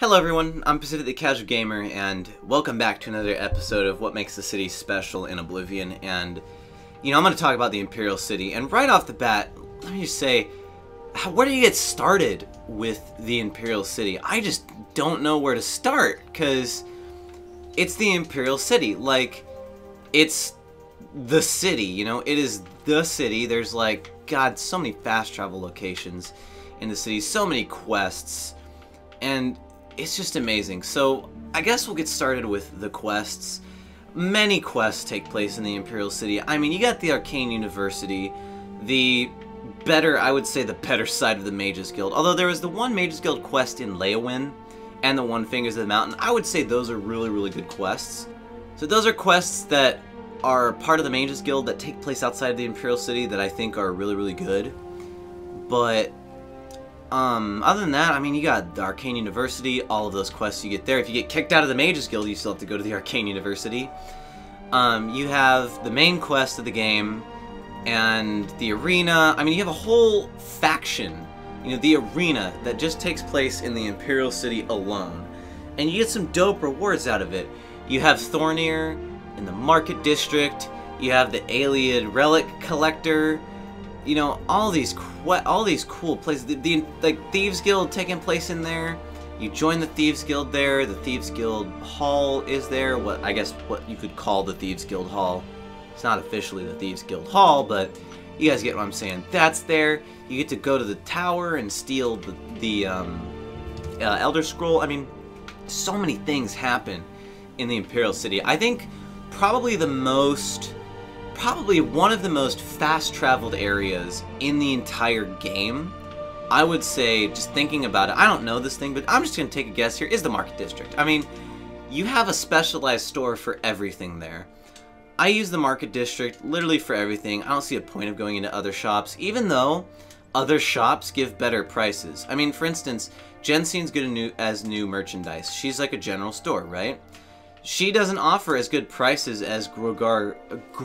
Hello everyone, I'm Pacific the Casual Gamer, and welcome back to another episode of what makes the city special in Oblivion. And, I'm going to talk about the Imperial City, and right off the bat, let me just say, where do you get started with the Imperial City? I just don't know where to start, because it's the Imperial City. Like, it's the city, it is the city. There's God, so many fast travel locations in the city, so many quests, and it's just amazing. So I guess we'll get started with the quests. Many quests take place in the Imperial City. I mean, you got the Arcane University, I would say the better side of the Mages Guild. Although there was the one Mages Guild quest in Leowin and the one Fingers of the Mountain. I would say those are really, really good quests. So those are quests that are part of the Mages Guild that take place outside of the Imperial City that I think are really, really good. But other than that, I mean, you got the Arcane University, all of those quests you get there. If you get kicked out of the Mages Guild, you still have to go to the Arcane University. You have the main quest of the game, and the arena. I mean, you have a whole faction, the arena that just takes place in the Imperial City alone. And you get some dope rewards out of it. You have Thornir in the Market District, you have the Alyeids Relic Collector, all these cool places. The Thieves Guild taking place in there. You join the Thieves Guild there. The Thieves Guild Hall is there. I guess what you could call the Thieves Guild Hall. It's not officially the Thieves Guild Hall, but you guys get what I'm saying. That's there. You get to go to the tower and steal the Elder Scroll. I mean, so many things happen in the Imperial City. I think probably one of the most fast-traveled areas in the entire game, I would say, just thinking about it, I don't know this thing, but I'm just going to take a guess here, is the Market District. I mean, you have a specialized store for everything there. I use the Market District literally for everything. I don't see a point of going into other shops, even though other shops give better prices. I mean, for instance, Jensen's good as new merchandise. She's like a general store, right? She doesn't offer as good prices as whatever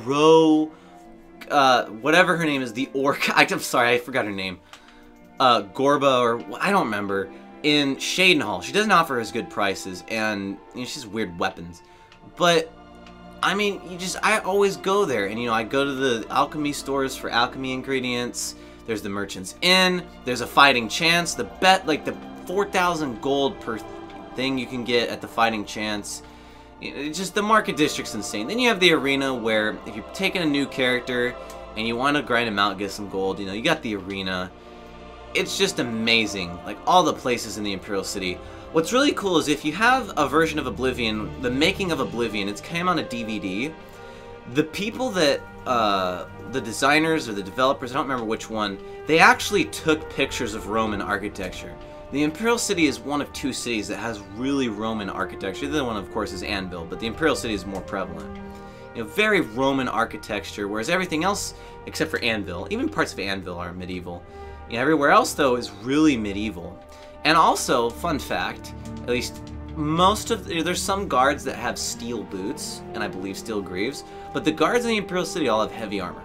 her name is, the orc. I'm sorry, I forgot her name. Gorba, or I don't remember. In Shadenhall, she doesn't offer as good prices, and she has weird weapons. But I mean, I always go there, and I go to the alchemy stores for alchemy ingredients. There's the Merchant's Inn. There's a fighting chance. The 4,000 gold per thing you can get at the fighting chance. Just the Market District's insane. Then you have the arena, where if you're taking a new character and you want to grind him out, get some gold, you got the arena. It's just amazing, like all the places in the Imperial City. What's really cool is if you have a version of Oblivion, the making of Oblivion, it's came on a DVD. The people that, the designers or the developers, I don't remember which one, they actually took pictures of Roman architecture. The Imperial City is one of two cities that has really Roman architecture. The other one, of course, is Anvil, but the Imperial City is more prevalent. Very Roman architecture, whereas everything else, except for Anvil, even parts of Anvil are medieval. Everywhere else, though, is really medieval. And also, fun fact, at least there's some guards that have steel boots, and I believe steel greaves, but the guards in the Imperial City all have heavy armor.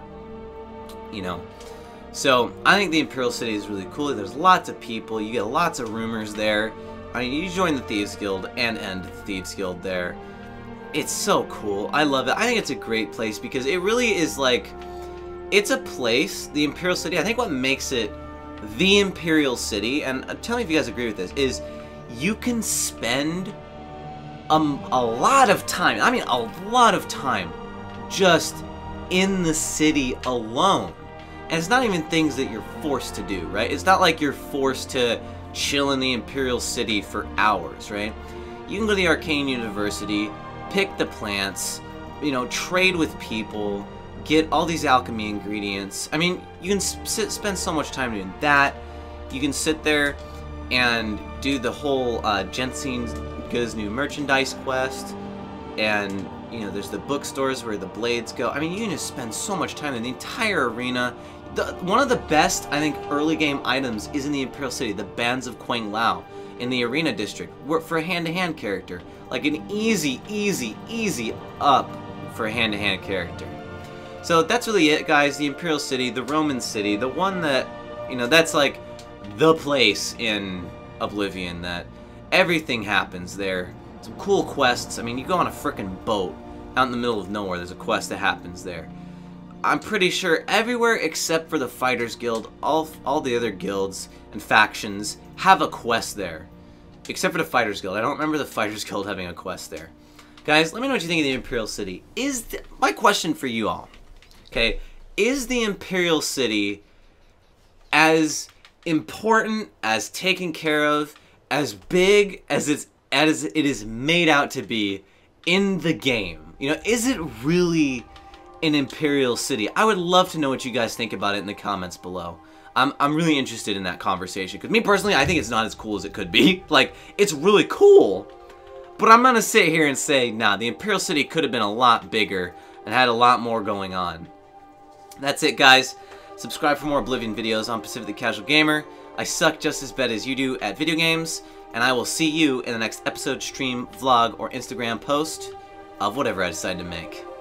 So, I think the Imperial City is really cool. There's lots of people. You get lots of rumors there. I mean, you join the Thieves Guild and end the Thieves Guild there. It's so cool. I love it. I think it's a great place because it really is it's a place, the Imperial City. I think what makes it the Imperial City, and tell me if you guys agree with this, is you can spend a lot of time, I mean a lot of time, just in the city alone. And it's not even things that you're forced to do, right? It's not like you're forced to chill in the Imperial City for hours, right? You can go to the Arcane University, pick the plants, trade with people, get all these alchemy ingredients. I mean, you can spend so much time doing that. You can sit there and do the whole Jensen goes new merchandise quest, and there's the bookstores where the blades go. I mean, you can just spend so much time in the entire arena. One of the best, I think, early game items is in the Imperial City, the Bands of Quang Lao in the Arena District, for a hand-to-hand character. Like an easy up for a hand-to-hand character. So that's really it, guys. The Imperial City, the Roman City, the one that, that's like the place in Oblivion that Everything happens there. Some cool quests. I mean, you go on a frickin' boat out in the middle of nowhere. There's a quest that happens there. I'm pretty sure everywhere except for the Fighters Guild, all the other guilds and factions have a quest there. Except for the Fighters Guild. I don't remember the Fighters Guild having a quest there. Guys, let me know what you think of the Imperial City. My question for you all, okay, is the Imperial City as important, as taken care of, as big as it is made out to be in the game? You know, is it really an Imperial City? I would love to know what you guys think about it in the comments below. I'm really interested in that conversation, because me personally, I think it's not as cool as it could be. Like, it's really cool, but I'm gonna sit here and say, nah, the Imperial City could have been a lot bigger and had a lot more going on. That's it, guys. Subscribe for more Oblivion videos. I'm Pacific the Casual Gamer. I suck just as bad as you do at video games, and I will see you in the next episode, stream, vlog, or Instagram post of whatever I decide to make.